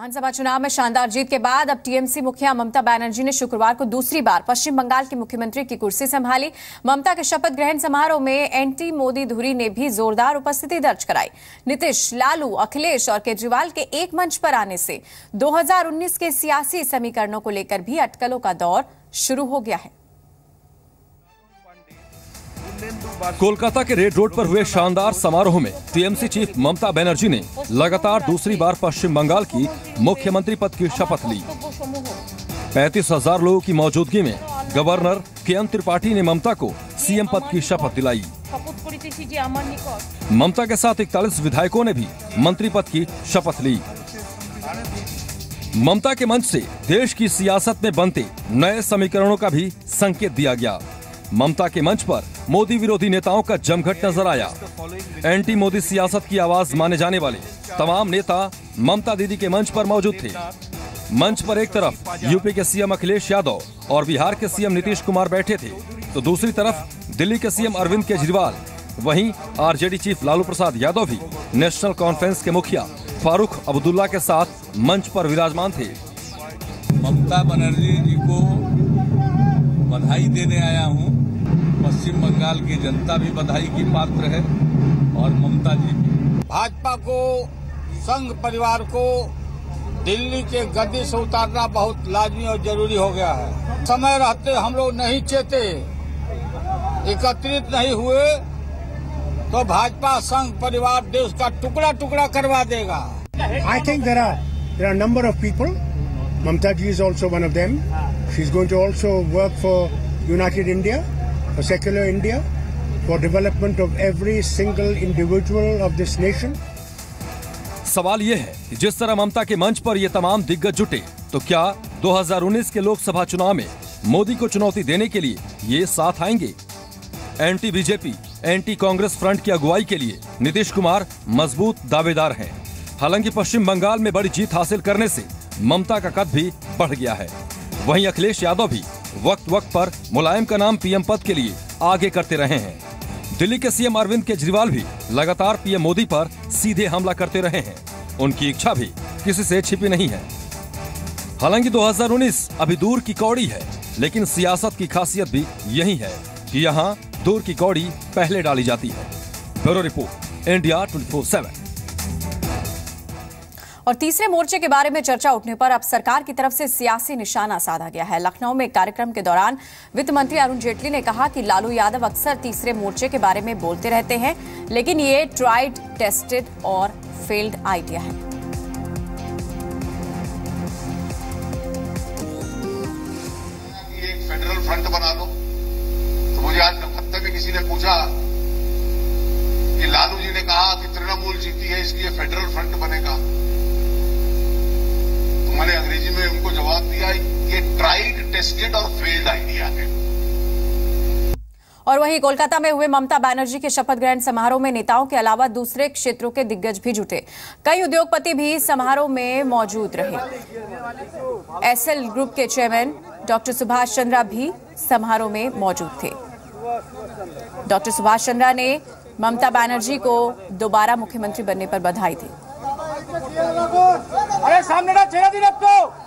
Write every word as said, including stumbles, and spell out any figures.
विधानसभा चुनाव में शानदार जीत के बाद अब टीएमसी मुखिया ममता बनर्जी ने शुक्रवार को दूसरी बार पश्चिम बंगाल की मुख्यमंत्री की कुर्सी संभाली। ममता के शपथ ग्रहण समारोह में एंटी मोदी धुरी ने भी जोरदार उपस्थिति दर्ज कराई। नीतीश, लालू, अखिलेश और केजरीवाल के एक मंच पर आने से दो हज़ार उन्नीस के सियासी समीकरणों को लेकर भी अटकलों का दौर शुरू हो गया है। कोलकाता के रेड रोड पर हुए शानदार समारोह में टीएमसी चीफ ममता बनर्जी ने लगातार दूसरी बार पश्चिम बंगाल की मुख्यमंत्री पद की शपथ ली। पैंतीस हजार लोगों की मौजूदगी में गवर्नर के एन त्रिपाठी ने ममता को सीएम पद की शपथ दिलाई। ममता के साथ इकतालीस विधायकों ने भी मंत्री पद की शपथ ली। ममता के मंच से देश की सियासत में बनते नए समीकरणों का भी संकेत दिया गया। ममता के मंच पर मोदी विरोधी नेताओं का जमघट नजर आया। एंटी मोदी सियासत की आवाज माने जाने वाले तमाम नेता ममता दीदी के मंच पर मौजूद थे। मंच पर एक तरफ यूपी के सीएम अखिलेश यादव और बिहार के सीएम नीतीश कुमार बैठे थे, तो दूसरी तरफ दिल्ली के सीएम अरविंद केजरीवाल, वहीं आरजेडी चीफ लालू प्रसाद यादव भी नेशनल कॉन्फ्रेंस के मुखिया फारूक अब्दुल्ला के साथ मंच पर विराजमान थे। ममता बनर्जी जी को बधाई देने आया हूं। पश्चिम बंगाल की जनता भी बधाई की पात्र है और ममता जी भी। भाजपा को, संघ परिवार को दिल्ली के गद्दी से उतारना बहुत लाजमी और जरूरी हो गया है। समय रहते हम लोग नहीं चेते, एकत्रित नहीं हुए तो भाजपा संघ परिवार देश का टुकड़ा टुकड़ा करवा देगा। I think there are there are a number of people. Mamta ji is also one of them. She is going to also work for United India, for secular India, for development of every single individual of this nation. सवाल ये है कि जिस तरह ममता के मंच पर ये तमाम दिग्गज जुटे, तो क्या दो हज़ार उन्नीस के लोकसभा चुनाव में मोदी को चुनौती देने के लिए ये साथ आएंगे? Anti BJP, anti Congress front की अगुवाई के लिए नीतीश कुमार मजबूत दावेदार हैं। हालांकि पश्चिम बंगाल में बड़ी जीत हासिल करने से ममता का कद भी बढ़ गया है। वहीं अखिलेश यादव भी वक्त वक्त पर मुलायम का नाम पीएम पद के लिए आगे करते रहे हैं। दिल्ली के सीएम अरविंद केजरीवाल भी लगातार पीएम मोदी पर सीधे हमला करते रहे हैं। उनकी इच्छा भी किसी से छिपी नहीं है। हालांकि दो हज़ार उन्नीस अभी दूर की कौड़ी है, लेकिन सियासत की खासियत भी यही है कि यहाँ दूर की कौड़ी पहले डाली जाती है। ब्यूरो रिपोर्ट, इंडिया चौबीस सात। और तीसरे मोर्चे के बारे में चर्चा उठने पर अब सरकार की तरफ से सियासी निशाना साधा गया है। लखनऊ में एक कार्यक्रम के दौरान वित्त मंत्री अरुण जेटली ने कहा कि लालू यादव अक्सर तीसरे मोर्चे के बारे में बोलते रहते हैं, लेकिन ये ट्राइड, टेस्टेड और फेल्ड आइडिया है। एक फेडरल फ्रंट बना दो। तो मुझे आज कलकत्ता में किसी ने पूछा कि लालू जी ने कहा कि तृणमूल जीती है, इसलिए फेडरल फ्रंट बनेगा। मैंने अंग्रेजी में उनको जवाब दिया, ये ट्राइड, टेस्टेड और फेल्ड आइडिया है। और वहीं कोलकाता में हुए ममता बनर्जी के शपथ ग्रहण समारोह में नेताओं के अलावा दूसरे क्षेत्रों के दिग्गज भी जुटे। कई उद्योगपति भी समारोह में मौजूद रहे। एसएल ग्रुप के चेयरमैन डॉक्टर सुभाष चंद्रा भी समारोह में मौजूद थे। डॉक्टर सुभाष चंद्रा ने ममता बनर्जी को दोबारा मुख्यमंत्री बनने पर बधाई दी। अरे सामने ना चेहरा दी रखो।